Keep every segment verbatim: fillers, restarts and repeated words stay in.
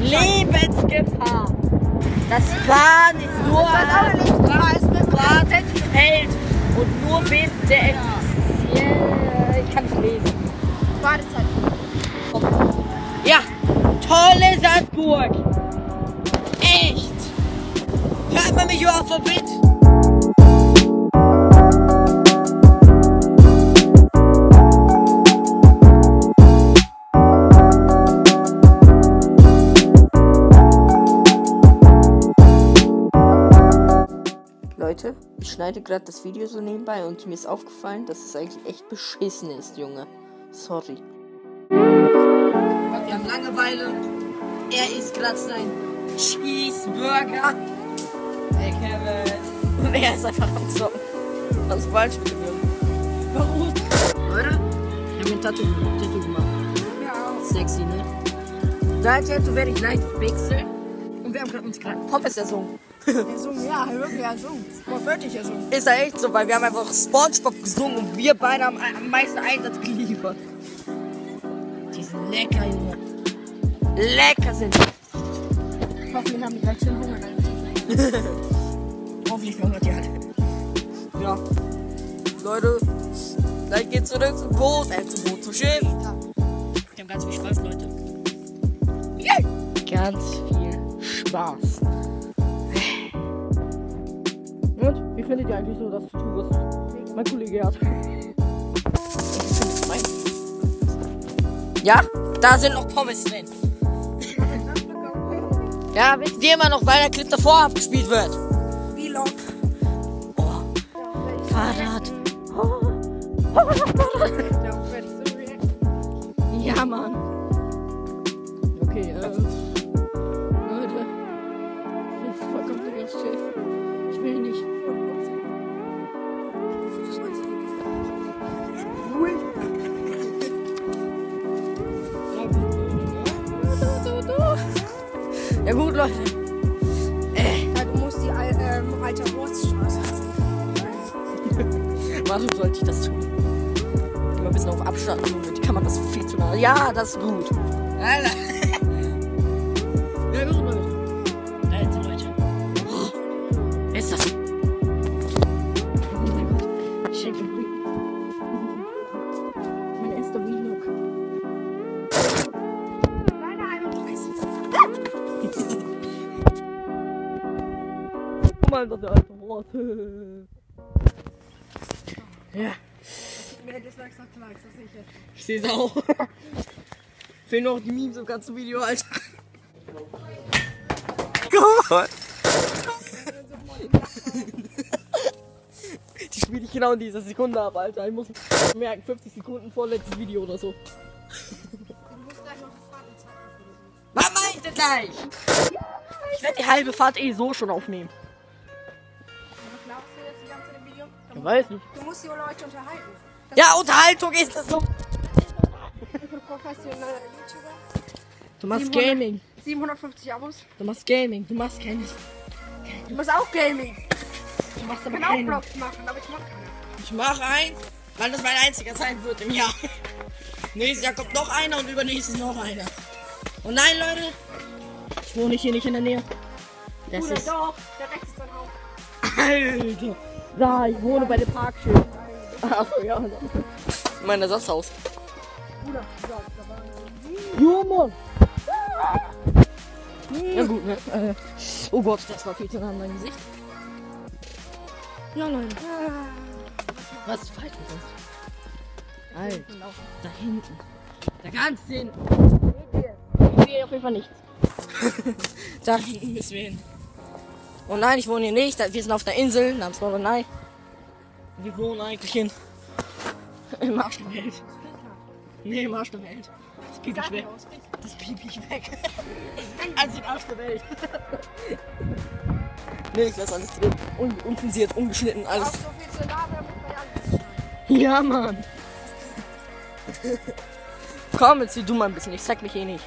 Lebensgefahr. Das Bahn ist nur ein wartes Feld und nur Wind, der yeah, ich kann nicht lesen. Badezeit. Ja, tolle Sandburg. Echt. Hört man mich überhaupt vom Wind? Leute, ich schneide gerade das Video so nebenbei und mir ist aufgefallen, dass es eigentlich echt beschissen ist, Junge. Sorry. Wir haben Langeweile. Er isst gerade sein Cheeseburger. Hey Kevin. Und er ist einfach am Zocken. Was falsch mit mir. Warum? Leute, ich habe mir ein Tattoo, Tattoo gemacht. Ja. Sexy, ne? Seit Tattoo werde ich leicht pixeln. Und wir haben gerade uns gerade Pommes ersungen. Ersungen, ja, wirklich ersungen. Wortwörtlich ersungen. Ist ja echt so, weil wir haben einfach SpongeBob gesungen und wir beide haben am meisten Einsatz geliefert. Die sind lecker, Junge. Lecker sind die. Hoffentlich haben die gleich schön Hunger. Hoffentlich verhungert die halt. Ja. Leute, gleich geht's zurück zum Boot, äh, zum Boot, zum Schiff. Ja. Wir haben ganz viel Spaß, Leute. Yeah. Ganz viel Spaß. Und wie findet ihr eigentlich so das Tattoo, was mein Kollege hat? Ja, da sind noch Pommes drin. Ja, wisst ihr immer noch, weil der Clip davor abgespielt wird. Vlog. Oh, Fahrrad. Ja, Mann. Okay, äh. Leute. Ich bin vollkommen durch das Schiff. Ich will nicht. Ja gut, Leute. Äh. Ja, du musst die ähm, alte Horststraße Warum sollte ich das tun? Immer ein bisschen auf Abstand, die kann man das viel zu nah. Ja, das ist gut. Alter. Ja gut, Leute. Alter, Leute. Oh. Ist das? Oh mein Gott. Ich schenke ihm. Mein erster Vlog. Guck mal, das ist der alte Horst. Ja. Mehr Dislikes als Likes, das sehe ich jetzt. Ich sehe es auch. Fehlen noch die Memes im ganzen Video, Alter. Gott. Die spiele ich genau in dieser Sekunde ab, Alter. Ich muss merken, fünfzig Sekunden vor letztes Video oder so. Du musst gleich noch die Fahrt in zwei aufnehmen. Was mach ich denn gleich? Ich werde die halbe Fahrt eh so schon aufnehmen. Was glaubst du jetzt die ganze Zeit im Video? Ich weiß nicht. Du musst die Leute unterhalten. Ja, Unterhaltung ist das so. Ich bin professioneller YouTuber. Du machst siebenhundert Gaming. siebenhundertfünfzig Abos. Du machst Gaming. Du machst keines. Du machst auch Gaming. Du machst Ich aber kann auch keinen. Vlogs machen, aber ich mach keine. Ich mach eins, weil das mein einziger sein wird im Jahr. Nächstes Jahr kommt noch einer und übernächstes noch einer. Und nein, Leute, ich wohne hier nicht in der Nähe. Das Bruder, ist... doch, der wächst dann auch. Alter! Da, ich wohne bei dem Parkschild. Achso, ja. Mein Ersatzhaus. Bruder, ja, da war Ja, Mann! Ja gut, ne? Äh, oh Gott, das war viel zu nah an mein Gesicht. Ja, Leute. Was ist falsch mit uns? Alter, da hinten. Da ganz hinten. Ich sehe auf jeden Fall nichts. Da hinten müssen wir hin. Oh nein, ich wohne hier nicht. Wir sind auf der Insel namens Norderney. Wir wohnen eigentlich in... im Arsch der Welt. Nee, im Arsch der Welt. Das piep ich weg. Das piep ich weg. Also im Arsch der Welt. Nee, ich lasse alles drin. Un unzensiert, ungeschnitten, alles. auch so viel zu labern, muss man ja alles schneiden. Ja, Mann. Komm, jetzt zieh du mal ein bisschen. Ich zeig mich eh nicht.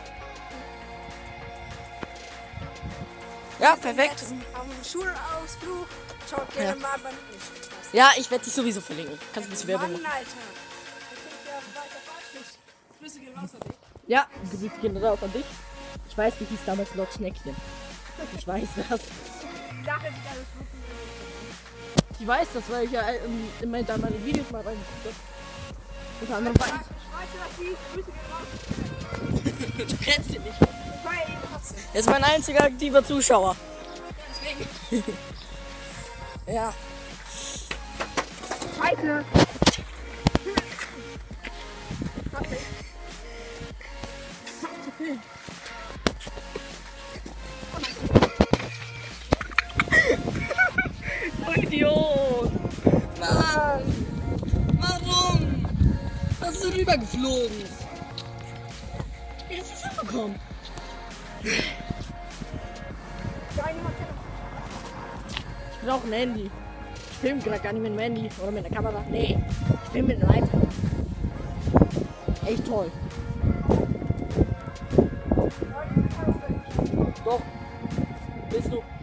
Ja, perfekt. Auf dem Schulausflug. Schaut gerne Ja. mal bei mir. Ja, ich werde dich sowieso verlinken. Kannst ein bisschen Werbung Mann, machen. Alter. Ich krieg ja weiter Falschluss. Grüße gehen raus an dich. Ja, Grüße gehen raus an dich. Ich weiß, wie hieß damals Lord Schneckchen. Ich weiß das. Nachher sieht alles gut. Ich weiß das, weil ich ja ähm, in meinen damaligen Videos mal reingeguckt habe. Unter anderem war ich. Du kennst ihn nicht. Er ist mein einziger aktiver Zuschauer. Deswegen. Ja. Scheiße. Du Idiot! Mann! Warum? Hast du rübergeflogen? Jetzt ist er gekommen. Ich brauche ein Handy. Ich filme gerade gar nicht mit dem Handy oder mit der Kamera. Nee, ich filme mit dem iPad. Echt toll. Doch. Bist du?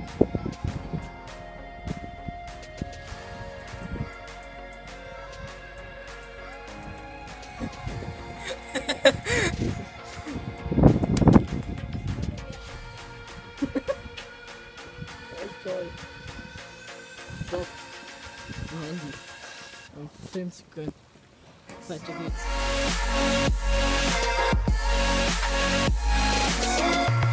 Echt toll. Doch. Ein Handy. Um filmen zu können. Weiter geht's.